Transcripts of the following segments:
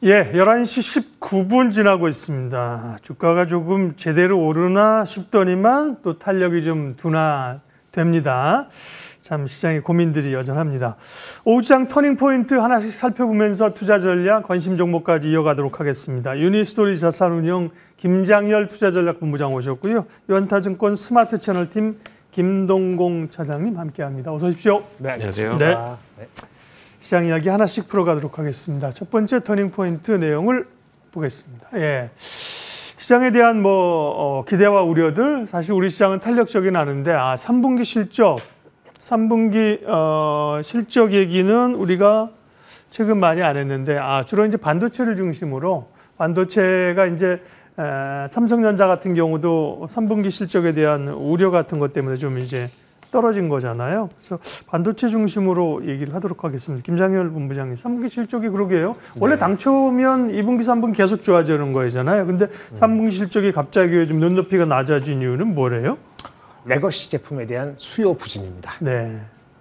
예, 11시 19분 지나고 있습니다. 주가가 조금 제대로 오르나 싶더니만 또 탄력이 좀 둔화됩니다. 참 시장의 고민들이 여전합니다. 오후 시장 터닝포인트 하나씩 살펴보면서 투자 전략, 관심 종목까지 이어가도록 하겠습니다. 유니스토리 자산운용 김장열 투자전략본부장 오셨고요. 유한타증권 스마트 채널팀 김동공 차장님 함께합니다. 어서 오십시오. 네, 안녕하세요. 네. 시장 이야기 하나씩 풀어가도록 하겠습니다. 첫 번째 터닝포인트 내용을 보겠습니다. 예. 시장에 대한 기대와 우려들, 사실 우리 시장은 탄력적이 나는데 3분기 실적, 3분기 실적 얘기는 우리가 최근 많이 안 했는데 주로 이제 반도체를 중심으로 반도체가 이제 삼성전자 같은 경우도 3분기 실적에 대한 우려 같은 것 때문에 좀 이제 떨어진 거잖아요. 그래서 반도체 중심으로 얘기를 하도록 하겠습니다. 김장열 본부장님, 3분기 실적이 그러게요. 원래 당초면 2분기, 3분기 계속 좋아지는 거잖아요. 근데 3분기 실적이 갑자기 좀 눈높이가 낮아진 이유는 뭐래요? 레거시 제품에 대한 수요 부진입니다. 네.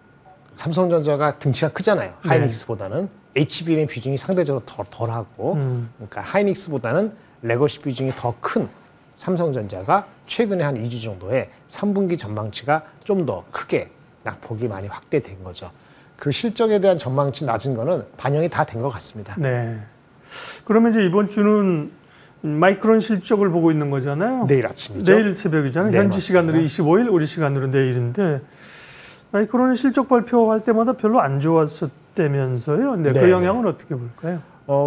삼성전자가 등치가 크잖아요. 하이닉스보다는 HBM의 비중이 상대적으로 덜하고, 그러니까 하이닉스보다는 레거시 비중이 더 큰 삼성전자가 최근에 한 2주 정도에 3분기 전망치가 좀 더 크게 낙폭이 많이 확대된 거죠. 그 실적에 대한 전망치 낮은 거는 반영이 다 된 것 같습니다. 네. 그러면 이제 이번 주는 마이크론 실적을 보고 있는 거잖아요. 내일 아침이죠. 내일 새벽이잖아요. 네, 현지 맞습니다. 시간으로 25일, 우리 시간으로 내일인데 마이크론 실적 발표할 때마다 별로 안 좋았었다면서요. 네, 그 영향은 어떻게 볼까요?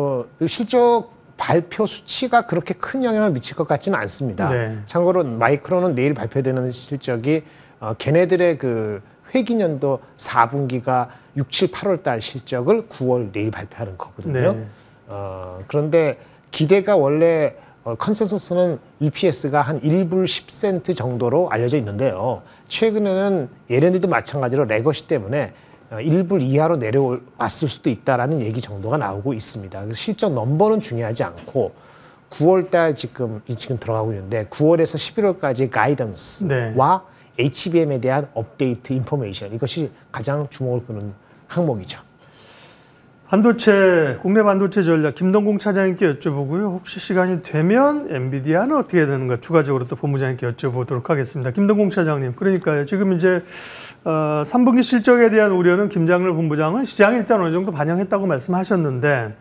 실적 발표 수치가 그렇게 큰 영향을 미칠 것 같지는 않습니다. 네. 참고로 마이크론은 내일 발표되는 실적이 걔네들의 그 회기년도 4분기가 6, 7, 8월 달 실적을 9월 내일 발표하는 거거든요. 네. 그런데 기대가 원래 컨센서스는 EPS가 한 1불 10센트 정도로 알려져 있는데요. 최근에는 얘네들도 마찬가지로 레거시 때문에 1불 이하로 내려왔을 수도 있다라는 얘기 정도가 나오고 있습니다. 그래서 실적 넘버는 중요하지 않고 9월 달 지금 들어가고 있는데 9월에서 11월까지 가이던스와 HBM에 대한 업데이트 인포메이션, 이것이 가장 주목을 끄는 항목이죠. 반도체, 국내 반도체 전략 김동공 차장님께 여쭤보고요. 혹시 시간이 되면 엔비디아는 어떻게 되는가 추가적으로 또 본부장님께 여쭤보도록 하겠습니다. 김동공 차장님, 그러니까요. 지금 이제 3분기 실적에 대한 우려는 김장열 본부장은 시장에 일단 어느 정도 반영했다고 말씀하셨는데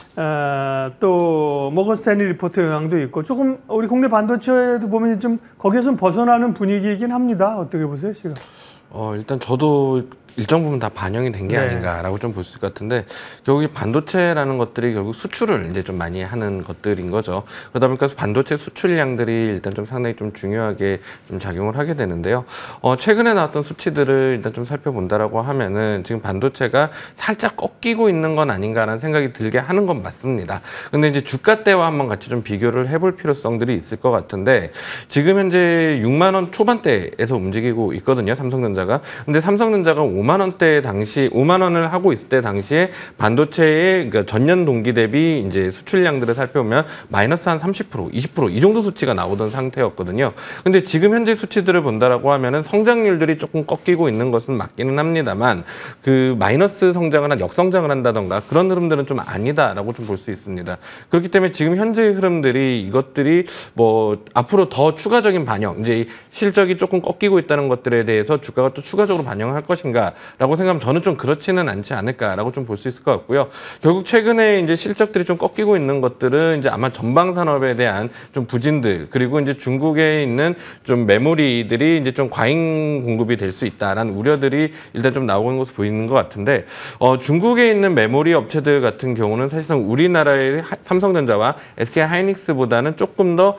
또 모건 스탠리 리포트 영향도 있고 조금 우리 국내 반도체도 보면 좀 거기에서 벗어나는 분위기이긴 합니다. 어떻게 보세요, 시간? 일단 저도 일정 부분 다 반영이 된 게 아닌가라고 좀 볼 수 있을 것 같은데, 결국 이 반도체라는 것들이 결국 수출을 이제 좀 많이 하는 것들인 거죠. 그러다 보니까 반도체 수출량들이 일단 좀 상당히 좀 중요하게 좀 작용을 하게 되는데요. 최근에 나왔던 수치들을 일단 좀 살펴본다라고 하면은 지금 반도체가 살짝 꺾이고 있는 건 아닌가라는 생각이 들게 하는 건 맞습니다. 근데 이제 주가대와 한번 같이 좀 비교를 해볼 필요성들이 있을 것 같은데, 지금 현재 6만 원 초반대에서 움직이고 있거든요, 삼성전자가. 근데 삼성전자가 5만 원대 당시 5만 원을 하고 있을 때 당시에 반도체의 그러니까 전년 동기 대비 이제 수출량들을 살펴보면 마이너스 한 30%, 20% 이 정도 수치가 나오던 상태였거든요. 근데 지금 현재 수치들을 본다라고 하면은 성장률들이 조금 꺾이고 있는 것은 맞기는 합니다만 그 마이너스 성장을 역성장을 한다던가 그런 흐름들은 좀 아니다라고 좀 볼 수 있습니다. 그렇기 때문에 지금 현재 흐름들이 이것들이 앞으로 더 추가적인 반영, 이제 실적이 조금 꺾이고 있다는 것들에 대해서 주가가 또 추가적으로 반영할 것인가 라고 생각하면 저는 좀 그렇지는 않지 않을까라고 좀 볼 수 있을 것 같고요. 결국 최근에 이제 실적들이 좀 꺾이고 있는 것들은 이제 아마 전방 산업에 대한 좀 부진들, 그리고 이제 중국에 있는 좀 메모리들이 이제 좀 과잉 공급이 될 수 있다라는 우려들이 일단 좀 나오는 것으로 보이는 것 같은데, 중국에 있는 메모리 업체들 같은 경우는 사실상 우리나라의 삼성전자와 SK 하이닉스보다는 조금 더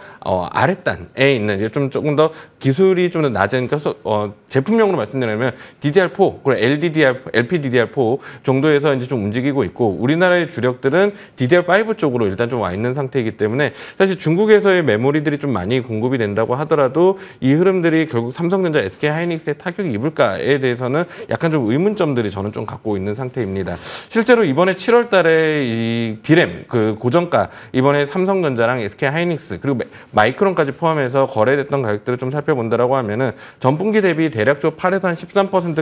아랫단에 있는 이제 조금 더 기술이 좀 더 낮은, 그래서 제품명으로 말씀드리면 DDR4 그리고 LPDDR4 정도에서 이제 좀 움직이고 있고, 우리나라의 주력들은 DDR5 쪽으로 일단 좀 와 있는 상태이기 때문에 사실 중국에서의 메모리들이 좀 많이 공급이 된다고 하더라도 이 흐름들이 결국 삼성전자, SK 하이닉스에 타격이 입을까에 대해서는 약간 좀 의문점들이 저는 좀 갖고 있는 상태입니다. 실제로 이번에 7월 달에 이 D램 그 고정가 이번에 삼성전자랑 SK 하이닉스 그리고 마이크론까지 포함해서 거래됐던 가격들을 좀 살펴본다라고 하면은 전분기 대비 대략적으로 8에서 한 13%까지는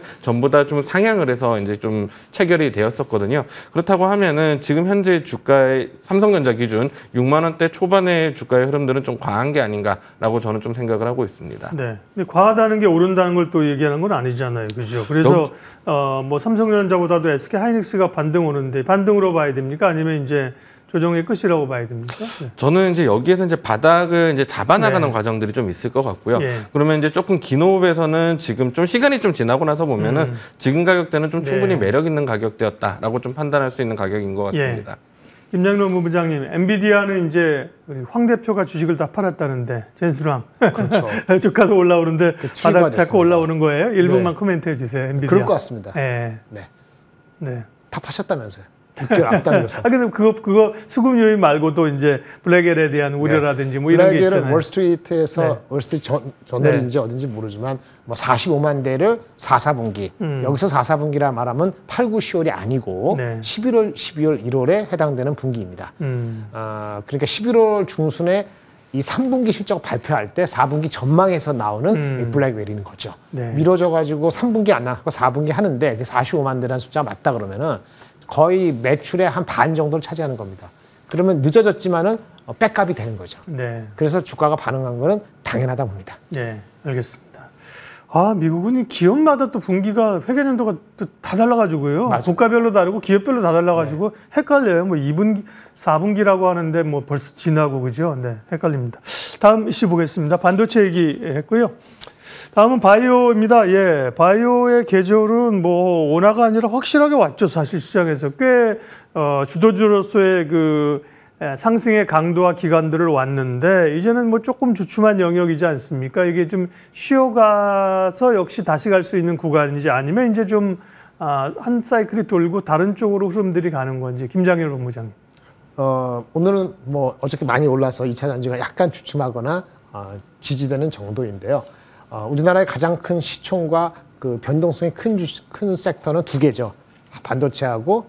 전부 다 좀 상향을 해서 이제 좀 체결이 되었었거든요. 그렇다고 하면은 지금 현재 주가의 삼성전자 기준 6만 원대 초반의 주가의 흐름들은 좀 과한 게 아닌가라고 저는 좀 생각을 하고 있습니다. 네. 근데 과하다는 게 오른다는 걸 또 얘기하는 건 아니잖아요. 그죠? 그래서 뭐 삼성전자보다도 SK 하이닉스가 반등 오는데 반등으로 봐야 됩니까? 아니면 이제 조정의 끝이라고 봐야 됩니까? 네. 저는 이제 여기에서 이제 바닥을 이제 잡아나가는 네. 과정들이 좀 있을 것 같고요. 예. 그러면 이제 조금 긴 호흡에서는 지금 좀 시간이 좀 지나고 나서 보면은 지금 가격대는 좀 충분히 네. 매력 있는 가격대였다라고 좀 판단할 수 있는 가격인 것 같습니다. 김장로 본부장님, 엔비디아는 이제 우리 황 대표가 주식을 다 팔았다는데 젠스랑 그렇죠. 주가도 올라오는데 치유가 바닥 잡고 됐습니다. 올라오는 거예요? 1분만 네. 코멘트해 주세요. 엔비디아. 그럴 것 같습니다. 네. 네. 네. 다 파셨다면서요. 6개월 앞당겨서. 아 근데 그거 수급 요인 말고도 이제 블랙엘에 대한 우려라든지 뭐 이런 게 블랙엘은 있잖아요. 월스트리트에서 네. 월스트리트 저널인지 어딘지 모르지만 뭐 45만 대를 4, 4분기 여기서 4, 4분기라 말하면 8, 9, 10월이 아니고 네. 11월, 12월, 1월에 해당되는 분기입니다. 그러니까 11월 중순에 이 3분기 실적 발표할 때 4분기 전망에서 나오는 이 블랙웰인 거죠. 네. 미뤄져가지고 3분기 안 나가고 4분기 하는데 45만 대라는 숫자가 맞다 그러면은 거의 매출의 한 반 정도를 차지하는 겁니다. 그러면 늦어졌지만은 백값이 되는 거죠. 네. 그래서 주가가 반응한 거는 당연하다 봅니다. 네, 알겠습니다. 아, 미국은 기업마다 또 분기가 회계연도가 또 다 달라가지고요. 맞아요. 국가별로 다르고 기업별로 다 달라가지고 헷갈려요. 뭐 2분기, 4분기라고 하는데 뭐 벌써 지나고 그죠? 네, 헷갈립니다. 다음 이슈 보겠습니다. 반도체 얘기했고요. 다음은 바이오입니다. 예, 바이오의 계절은 뭐 원화가 아니라 확실하게 왔죠. 사실 시장에서 꽤 주도주로서의 그 상승의 강도와 기간들을 왔는데 이제는 뭐 조금 주춤한 영역이지 않습니까? 이게 좀 쉬어가서 역시 다시 갈 수 있는 구간인지 아니면 이제 좀 한 사이클이 돌고 다른 쪽으로 흐름들이 가는 건지 김장일 본부장님. 오늘은 뭐 어저께 많이 올라서 2차 전지가 약간 주춤하거나 지지되는 정도인데요. 우리나라의 가장 큰 시총과 그 변동성이 큰 섹터는 두 개죠. 반도체하고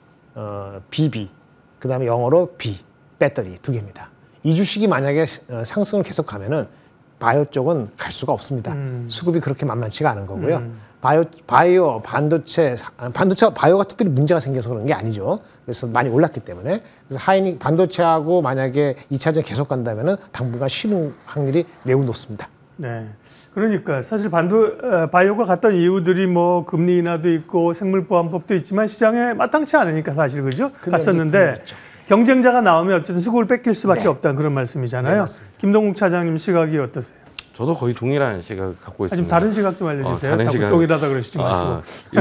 BB, 그 다음에 영어로 B, 배터리 두 개입니다. 이 주식이 만약에 상승을 계속하면은 바이오 쪽은 갈 수가 없습니다. 수급이 그렇게 만만치가 않은 거고요. 바이오, 반도체가 바이오가 특별히 문제가 생겨서 그런 게 아니죠. 그래서 많이 올랐기 때문에. 그래서 하이닉 반도체하고 만약에 2차전 계속 간다면은 당분간 쉬는 확률이 매우 높습니다. 네. 그러니까 사실 바이오가 갔던 이유들이 뭐 금리 인하도 있고 생물보안법도 있지만 시장에 마땅치 않으니까 사실 그죠? 갔었는데 경쟁자가 나오면 어쨌든 수급을 뺏길 수밖에 네. 없다는 그런 말씀이잖아요. 네, 맞습니다. 김동국 차장님 시각이 어떠세요? 저도 거의 동일한 시각을 갖고 있습니다. 좀 다른 시각 좀 알려주세요. 다른 시각. 동일하다 그러시지 마시고.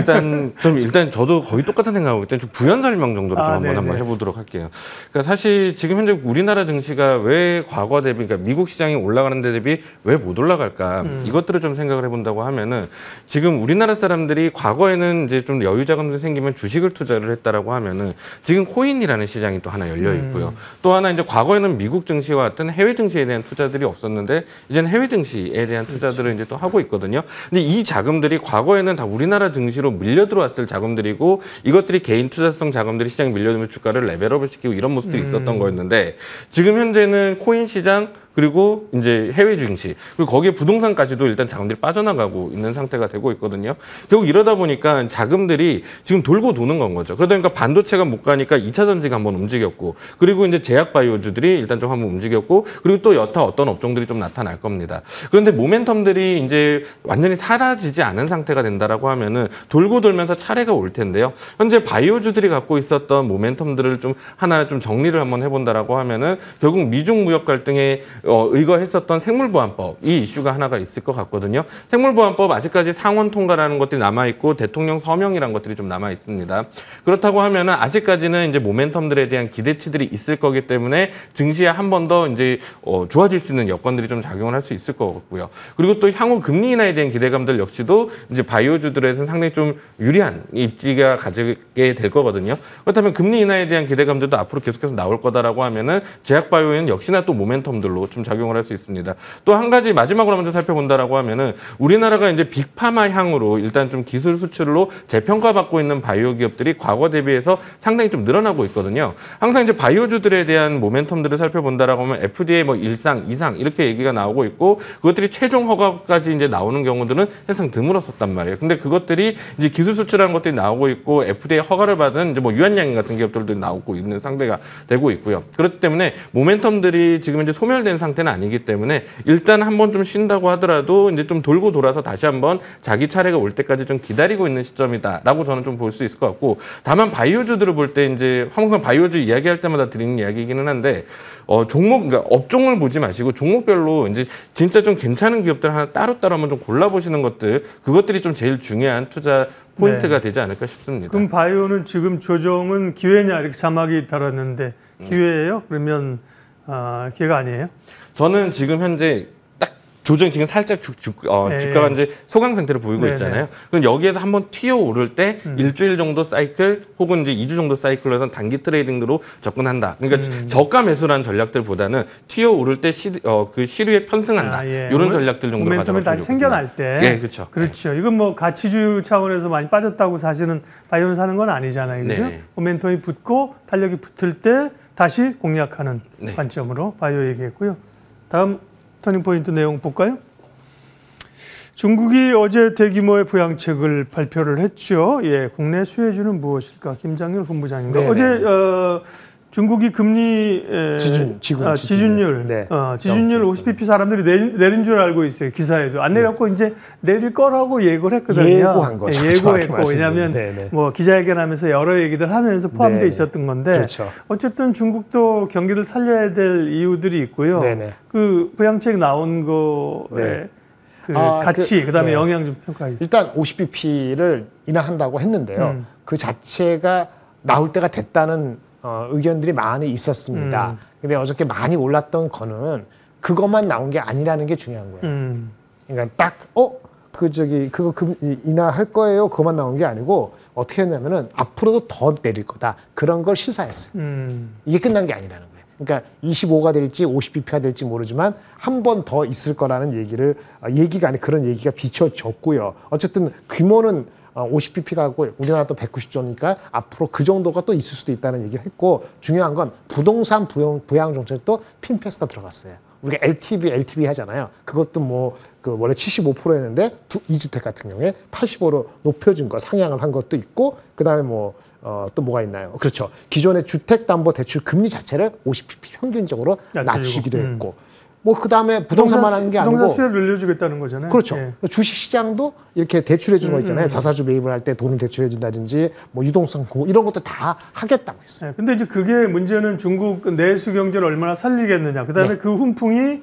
일단 저도 거의 똑같은 생각하고 있는데 좀 부연 설명 정도로 좀 한번 해보도록 할게요. 그러니까 사실 지금 현재 우리나라 증시가 왜 과거 대비, 그러니까 미국 시장이 올라가는 데 대비 왜 못 올라갈까? 이것들을 좀 생각을 해본다고 하면은 지금 우리나라 사람들이 과거에는 이제 좀 여유 자금이 생기면 주식을 투자를 했다라고 하면은 지금 코인이라는 시장이 또 하나 열려 있고요. 또 하나 이제 과거에는 미국 증시와 같은 해외 증시에 대한 투자들이 없었는데 이제는 해외 증시에 대한 투자들을 이제 또 하고 있거든요. 근데 이 자금들이 과거에는 다 우리나라 증시로 밀려 들어왔을 자금들이고 이것들이 개인 투자성 자금들이 시장에 밀려들면 주가를 레벨업을 시키고 이런 모습들이 있었던 거였는데 지금 현재는 코인 시장 그리고 이제 해외 증시 그리고 거기에 부동산까지도 일단 자금들이 빠져나가고 있는 상태가 되고 있거든요. 결국 이러다 보니까 자금들이 지금 돌고 도는 건 거죠. 그러다 보니까 반도체가 못 가니까 2차 전지가 한번 움직였고 그리고 이제 제약 바이오주들이 일단 좀 한번 움직였고 그리고 또 여타 어떤 업종들이 좀 나타날 겁니다. 그런데 모멘텀들이 이제 완전히 사라지지 않은 상태가 된다라고 하면은 돌고 돌면서 차례가 올 텐데요. 현재 바이오주들이 갖고 있었던 모멘텀들을 좀 하나 좀 정리를 한번 해본다라고 하면은 결국 미중 무역 갈등에 의거했었던 생물보안법 이 이슈가 하나가 있을 것 같거든요. 생물보안법 아직까지 상원 통과라는 것들이 남아 있고 대통령 서명이라는 것들이 좀 남아 있습니다. 그렇다고 하면은 아직까지는 이제 모멘텀들에 대한 기대치들이 있을 거기 때문에 증시에 한 번 더 이제 좋아질 수 있는 여건들이 좀 작용을 할 수 있을 것 같고요. 그리고 또 향후 금리 인하에 대한 기대감들 역시도 이제 바이오주들에서는 상당히 좀 유리한 입지가 가지게 될 거거든요. 그렇다면 금리 인하에 대한 기대감들도 앞으로 계속해서 나올 거다라고 하면은 제약 바이오는 역시나 또 모멘텀들로 좀 작용을 할 수 있습니다. 또 한 가지 마지막으로 먼저 살펴본다라고 하면은 우리나라가 이제 빅파마향으로 일단 좀 기술 수출로 재평가받고 있는 바이오 기업들이 과거 대비해서 상당히 좀 늘어나고 있거든요. 항상 이제 바이오주들에 대한 모멘텀들을 살펴본다라고 하면 FDA 뭐 1상, 2상 이렇게 얘기가 나오고 있고 그것들이 최종 허가까지 이제 나오는 경우들은 항상 드물었었단 말이에요. 근데 그것들이 이제 기술 수출하는 것들이 나오고 있고 FDA 허가를 받은 이제 뭐 유한양행 같은 기업들도 나오고 있는 상태가 되고 있고요. 그렇기 때문에 모멘텀들이 지금 이제 소멸된 상태는 아니기 때문에 일단 한번 좀 쉰다고 하더라도 이제 좀 돌고 돌아서 다시 한번 자기 차례가 올 때까지 좀 기다리고 있는 시점이다라고 저는 좀 볼 수 있을 것 같고 다만 바이오주들을 볼 때 이제 항상 바이오주 이야기할 때마다 드리는 이야기이기는 한데 종목 그러니까 업종을 보지 마시고 종목별로 이제 진짜 좀 괜찮은 기업들 하나 따로따로 한번 좀 골라보시는 것들 그것들이 좀 제일 중요한 투자 포인트가 되지 않을까 싶습니다. 그럼 바이오는 지금 조정은 기회냐 이렇게 자막이 달았는데 기회예요? 그러면 기회가 아니에요? 저는 지금 현재 딱 조정 지금 살짝 주가가 이제 소강 상태를 보이고 있잖아요. 그럼 여기에서 한번 튀어 오를 때 일주일 정도 사이클 혹은 이제 2주 정도 사이클로 해서 단기 트레이딩으로 접근한다. 그러니까 저가 매수라는 전략들보다는 튀어 오를 때 그 시류에 편승한다. 이런 전략들 정도로 가져가면 모멘텀이 다시 생겨날 때. 네, 그렇죠. 그렇죠. 이건 뭐 가치주 차원에서 많이 빠졌다고 사실은 바이오는 사는 건 아니잖아요. 그죠? 네네. 모멘텀이 붙고 탄력이 붙을 때 다시 공략하는 네. 관점으로 바이오 얘기했고요. 다음 터닝포인트 내용 볼까요? 중국이 어제 대규모의 부양책을 발표를 했죠. 예, 국내 수혜주는 무엇일까? 김장률 본부장인가? 네네. 어제 중국이 금리 지준율, 네. 지준율 50bp 사람들이 내린 줄 알고 있어요. 기사에도 안 내렸고 이제 내릴 거라고 예고를 했거든요. 예고한 거죠. 예고했고 왜냐하면 뭐 기자회견하면서 여러 얘기들 하면서 포함되어 네네. 있었던 건데 그렇죠. 어쨌든 중국도 경기를 살려야 될 이유들이 있고요. 네네. 그 부양책 나온 거에 그 가치 그다음에 네. 영향 좀 평가해 주세요. 일단 50bp를 인하한다고 했는데요. 그 자체가 나올 때가 됐다는 의견들이 많이 있었습니다. 근데 어저께 많이 올랐던 거는 그것만 나온 게 아니라는 게 중요한 거예요. 그러니까 딱 그거 인하할 거예요. 그것만 나온 게 아니고 어떻게 했냐면은 앞으로도 더 내릴 거다. 그런 걸 시사했어요. 이게 끝난 게 아니라는 거예요. 그러니까 25가 될지 50bp가 될지 모르지만 한 번 더 있을 거라는 얘기가 아니 그런 얘기가 비춰졌고요. 어쨌든 규모는 50bp가 하고 우리나라도 190조니까 앞으로 그 정도가 또 있을 수도 있다는 얘기를 했고 중요한 건 부동산 부양 정책도 핀패스가 들어갔어요. 우리가 LTV 하잖아요. 그것도 원래 75%였는데 2주택 같은 경우에 85로 높여준 거 상향을 한 것도 있고 그다음에 또 뭐가 있나요? 그렇죠. 기존의 주택담보대출 금리 자체를 50bp 평균적으로 낮추기도 했고 그다음에 부동산만 하는 게 아니고 부동산 수요를 늘려주겠다는 거잖아요. 그렇죠. 예. 주식 시장도 이렇게 대출해 주는 거 있잖아요. 자사주 매입을 할 때 돈을 대출해 준다든지 유동성 공급 이런 것도 다 하겠다고 했어요. 네, 근데 이제 그게 문제는 중국 내수 경제를 얼마나 살리겠느냐. 그다음에 그 훈풍이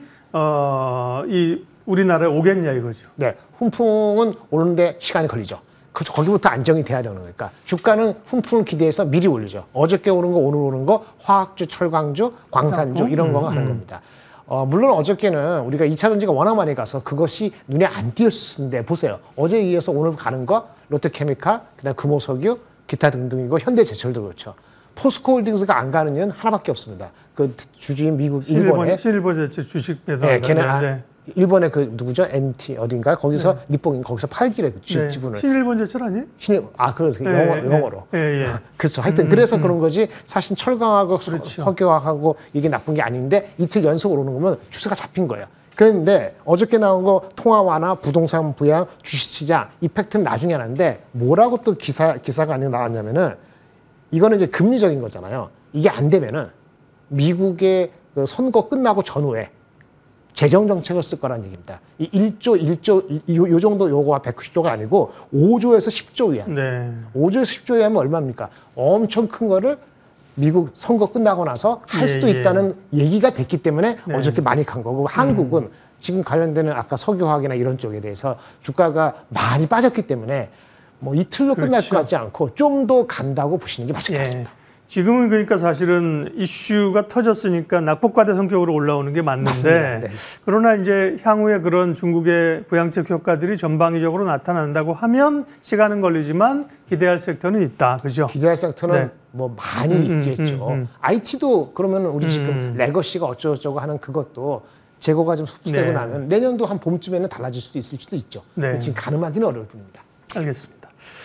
이 우리나라에 오겠냐 이거죠. 네, 훈풍은 오는데 시간이 걸리죠. 거기부터 안정이 돼야 되는 거니까 주가는 훈풍을 기대해서 미리 올리죠. 어저께 오른 거 오늘 오른 거 화학주, 철강주, 광산주 이런 거가 하는 겁니다. 물론 어저께는 우리가 2차 전지가 워낙 많이 가서 그것이 눈에 안 띄었었는데 보세요. 어제에 이어서 오늘 가는 거 롯데케미칼, 그다음 금호석유, 기타 등등이고 현대제철도 그렇죠. 포스코홀딩스가 안 가는 이유는 하나밖에 없습니다. 그 주주인 미국 일본의 실버제철 주식 배당. 네, 걔네 일본의 그 누구죠? NT 어딘가 거기서 니뽕인 거기서 팔기래 지분을. 신일본제철 아니에요? 그래서 영어로. 그렇죠. 하여튼 그래서 그런 거지. 사실 철강하고 석유화하고 이게 나쁜 게 아닌데 이틀 연속 오르는 거면 추세가 잡힌 거예요. 그런데 어저께 나온 거 통화 완화, 부동산 부양, 주식시장 이 팩트는 나중에 하는데 뭐라고 또 기사가 나왔냐면은 이거는 이제 금리적인 거잖아요. 이게 안 되면은 미국의 그 선거 끝나고 전후에 재정 정책을 쓸 거라는 얘기입니다. 이 1조, 요 정도 요거가 190조가 아니고 5조에서 10조 위안. 네. 5조에서 10조 위안이면 얼마입니까? 엄청 큰 거를 미국 선거 끝나고 나서 할 수도 있다는 얘기가 됐기 때문에 어저께 많이 간 거고 한국은 지금 관련되는 아까 석유화학이나 이런 쪽에 대해서 주가가 많이 빠졌기 때문에 이틀로 끝날 것 같지 않고 좀 더 간다고 보시는 게 맞을 것 같습니다. 지금은 그러니까 사실은 이슈가 터졌으니까 낙폭과대 성격으로 올라오는 게 맞는데 그러나 이제 향후에 그런 중국의 부양책 효과들이 전방위적으로 나타난다고 하면 시간은 걸리지만 기대할 섹터는 있다. 그죠? 기대할 섹터는 많이 있겠죠. IT도 그러면 우리 지금 레거시가 어쩌고저쩌고 하는 그것도 재고가 좀 흡수되고 네. 나면 내년도 한 봄쯤에는 달라질 수도 있을 수도 있죠. 네. 지금 가늠하기는 어려울 뿐입니다. 알겠습니다.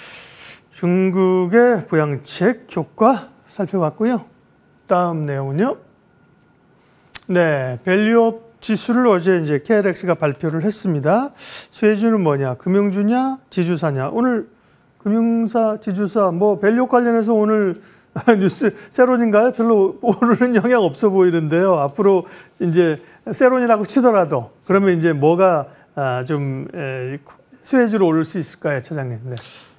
중국의 부양책 효과 살펴봤고요. 다음 내용은요. 네, 밸류업 지수를 어제 이제 KLX가 발표를 했습니다. 수혜주는 뭐냐? 금융주냐? 지주사냐? 오늘 금융사, 지주사, 뭐 밸류업 관련해서 오늘 뉴스 세론인가요? 별로 오르는 영향 없어 보이는데요. 앞으로 이제 세론이라고 치더라도 그러면 이제 뭐가 좀 수혜주로 오를 수 있을까요, 차장님? 네.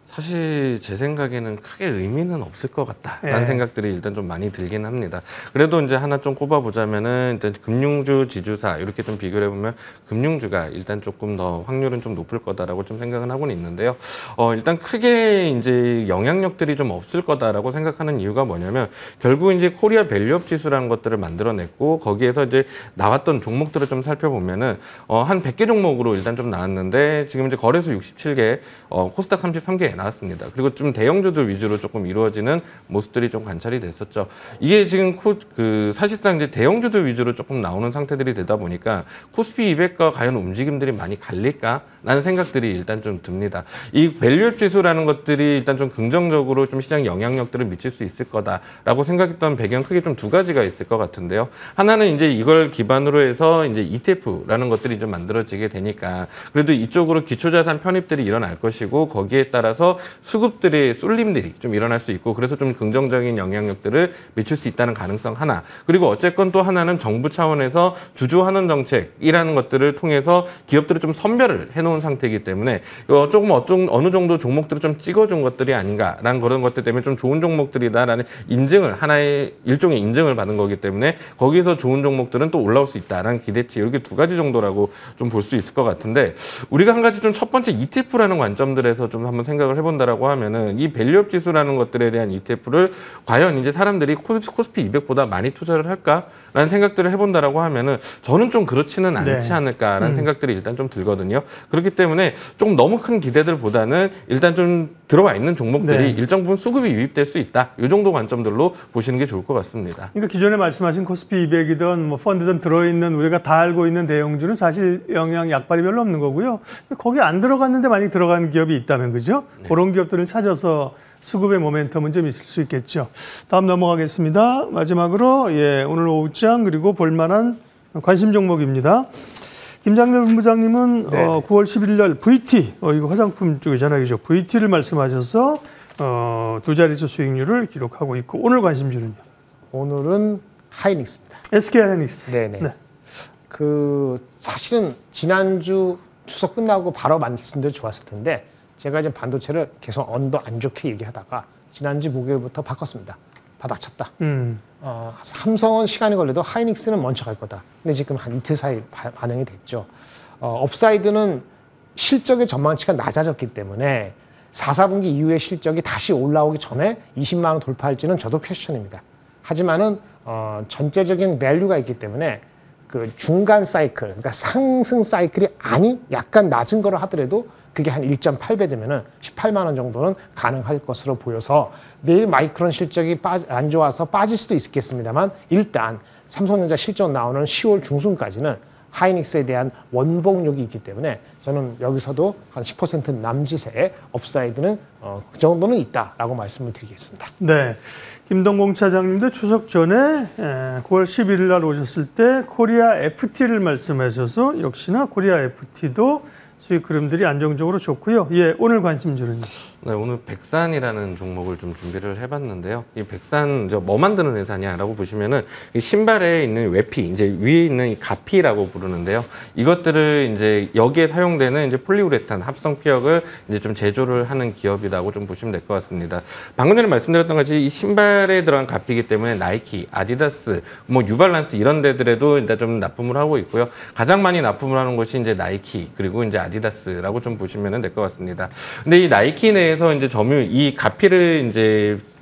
사실 제 생각에는 크게 의미는 없을 것 같다라는 예. 생각들이 일단 좀 많이 들긴 합니다. 그래도 이제 하나 좀 꼽아보자면은 일단 금융주, 지주사 이렇게 좀 비교를 해보면 금융주가 일단 조금 더 확률은 좀 높을 거다라고 좀 생각은 하고는 있는데요. 일단 크게 이제 영향력들이 좀 없을 거다라고 생각하는 이유가 뭐냐면 결국 이제 코리아 밸류업 지수라는 것들을 만들어냈고 거기에서 이제 나왔던 종목들을 좀 살펴보면은 한 100개 종목으로 일단 좀 나왔는데 지금 이제 거래소 67개, 코스닥 33개 나왔습니다. 그리고 좀 대형주들 위주로 조금 이루어지는 모습들이 좀 관찰이 됐었죠. 이게 지금 사실상 이제 대형주들 위주로 조금 나오는 상태들이 되다 보니까 코스피 200과 과연 움직임들이 많이 갈릴까라는 생각들이 일단 좀 듭니다. 이 밸류업 지수라는 것들이 일단 좀 긍정적으로 좀 시장 영향력들을 미칠 수 있을 거다라고 생각했던 배경 크게 좀 두 가지가 있을 것 같은데요. 하나는 이제 이걸 기반으로 해서 이제 ETF라는 것들이 좀 만들어지게 되니까 그래도 이쪽으로 기초자산 편입들이 일어날 것이고 거기에 따라서 수급들의 쏠림들이 좀 일어날 수 있고 그래서 좀 긍정적인 영향력들을 미칠 수 있다는 가능성 하나. 그리고 어쨌건 또 하나는 정부 차원에서 주주환원 정책이라는 것들을 통해서 기업들을 좀 선별을 해놓은 상태이기 때문에 조금 어느 정도 종목들을 좀 찍어준 것들이 아닌가라는 그런 것들 때문에 좀 좋은 종목들이다라는 인증을 하나의 일종의 인증을 받은 거기 때문에 거기에서 좋은 종목들은 또 올라올 수 있다라는 기대치 이렇게 두 가지 정도라고 좀 볼 수 있을 것 같은데 우리가 한 가지 좀 첫 번째 ETF라는 관점들에서 좀 한번 생각을 해본다라고 하면은 이 밸류업 지수라는 것들에 대한 ETF를 과연 이제 사람들이 코스피 200보다 많이 투자를 할까라는 생각들을 해본다라고 하면은 저는 좀 그렇지는 않지 않을까라는 생각들이 일단 좀 들거든요. 그렇기 때문에 조금 너무 큰 기대들보다는 일단 좀 들어와 있는 종목들이 일정 부분 수급이 유입될 수 있다. 이 정도 관점들로 보시는 게 좋을 것 같습니다. 그러니까 기존에 말씀하신 코스피 200이든 뭐 펀드든 들어있는 우리가 다 알고 있는 대형주는 사실 영향 약발이 별로 없는 거고요. 거기 안 들어갔는데 만약 들어가는 기업이 있다면 그죠? 네. 그런 기업들을 찾아서 수급의 모멘텀은 좀 있을 수 있겠죠. 다음 넘어가겠습니다. 마지막으로 오늘 오후장 그리고 볼만한 관심 종목입니다. 김장렬 본부장님은 9월 11일 날 VT, 이거 화장품 쪽이잖아요. 그죠? VT를 말씀하셔서 두 자릿수 수익률을 기록하고 있고 오늘 관심주는요? 오늘은 하이닉스입니다. SK 하이닉스. 네네. 네. 사실은 지난주 추석 끝나고 바로 말씀드려 좋았을 텐데 제가 지금 반도체를 계속 언더 안 좋게 얘기하다가 지난주 목요일부터 바꿨습니다. 바닥 쳤다. 삼성은 시간이 걸려도 하이닉스는 먼저 갈 거다. 근데 지금 한 이틀 사이 반영이 됐죠. 업사이드는 실적의 전망치가 낮아졌기 때문에 4, 4분기 이후의 실적이 다시 올라오기 전에 20만 원 돌파할지는 저도 퀘스천입니다. 하지만은 전체적인 밸류가 있기 때문에 그 중간 사이클, 그러니까 상승 사이클이 약간 낮은 거를 하더라도 그게 한 1.8배 되면은 18만 원 정도는 가능할 것으로 보여서 내일 마이크론 실적이 안 좋아서 빠질 수도 있겠습니다만 일단 삼성전자 실적 나오는 10월 중순까지는 하이닉스에 대한 원복력이 있기 때문에 저는 여기서도 한 10% 남짓의 업사이드는 그 정도는 있다라고 말씀을 드리겠습니다. 네, 김동공 차장님도 추석 전에 9월 11일 날 오셨을 때 코리아 FT를 말씀하셔서 역시나 코리아 FT도 수익 흐름들이 안정적으로 좋고요. 오늘 관심주는요? 네, 오늘 백산이라는 종목을 좀 준비를 해봤는데요. 이 백산 뭐 만드는 회사냐라고 보시면은 이 신발에 있는 외피, 이제 위에 있는 이 가피라고 부르는데요. 이것들을 이제 여기에 사용되는 이제 폴리우레탄 합성 피혁을 이제 좀 제조를 하는 기업이라고 좀 보시면 될 것 같습니다. 방금 전에 말씀드렸던 것이 이 신발에 들어간 가피이기 때문에 나이키, 아디다스, 뭐 뉴발란스 이런 데들에도 일단 좀 납품을 하고 있고요. 가장 많이 납품을 하는 것이 이제 나이키 그리고 이제 아디다스라고 좀 보시면 될 것 같습니다. 근데 이 나이키 내에서 이제 이 가피를 이제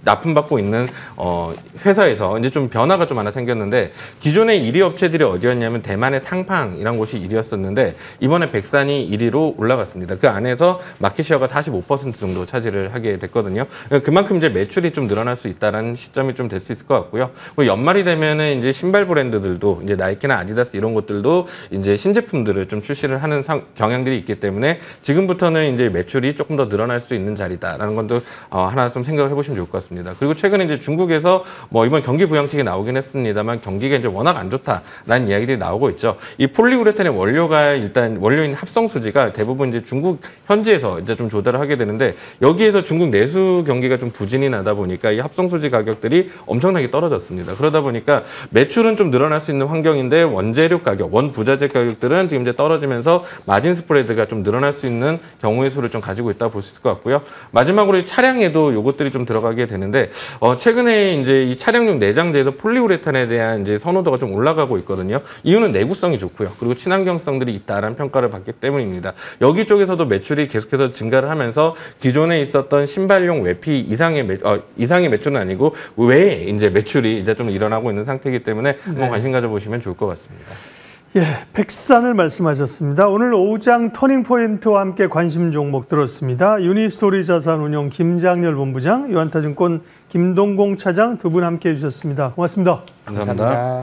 납품받고 있는 회사에서 이제 좀 변화가 좀 하나 생겼는데 기존의 1위 업체들이 어디였냐면 대만의 상팡이라는 곳이 1위였었는데 이번에 백산이 1위로 올라갔습니다. 그 안에서 마켓시어가 45% 정도 차지를 하게 됐거든요. 그만큼 이제 매출이 좀 늘어날 수 있다는 시점이 좀 될 수 있을 것 같고요. 그리고 연말이 되면은 이제 신발 브랜드들도 이제 나이키나 아디다스 이런 것들도 이제 신제품들을 좀 출시를 하는 경향들이 있기 때문에 지금부터는 이제 매출이 조금 더 늘어날 수 있는 자리다라는 것도 하나 좀 생각을 해보시면 좋을 것 같습니다. 그리고 최근에 이제 중국에서 뭐 이번 경기 부양책이 나오긴 했습니다만 경기가 이제 워낙 안 좋다라는 이야기들이 나오고 있죠. 이 폴리우레탄의 원료가 일단 원료인 합성 수지가 대부분 이제 중국 현지에서 이제 좀 조달을 하게 되는데 여기에서 중국 내수 경기가 좀 부진이 나다 보니까 이 합성 수지 가격들이 엄청나게 떨어졌습니다. 그러다 보니까 매출은 좀 늘어날 수 있는 환경인데 원재료 가격, 원부자재 가격들은 지금 이제 떨어지면서 마진 스프레드가 좀 늘어날 수 있는 경우의 수를 좀 가지고 있다고 볼 수 있을 것 같고요. 마지막으로 이 차량에도 요것들이 좀 들어가게 되는데 최근에 이제 이 차량용 내장재에서 폴리우레탄에 대한 이제 선호도가 좀 올라가고 있거든요. 이유는 내구성이 좋고요. 그리고 친환경성들이 있다라는 평가를 받기 때문입니다. 여기 쪽에서도 매출이 계속해서 증가를 하면서 기존에 있었던 신발용 외피 이상의 매출은 아니고 외에 이제 매출이 이제 좀 일어나고 있는 상태이기 때문에 한번 관심 가져보시면 좋을 것 같습니다. 예, 백산을 말씀하셨습니다. 오늘 오장 터닝포인트와 함께 관심 종목 들었습니다. 유니스토리 자산운용 김장렬 본부장, 유한타증권 김동공 차장 두 분 함께 해주셨습니다. 고맙습니다. 감사합니다.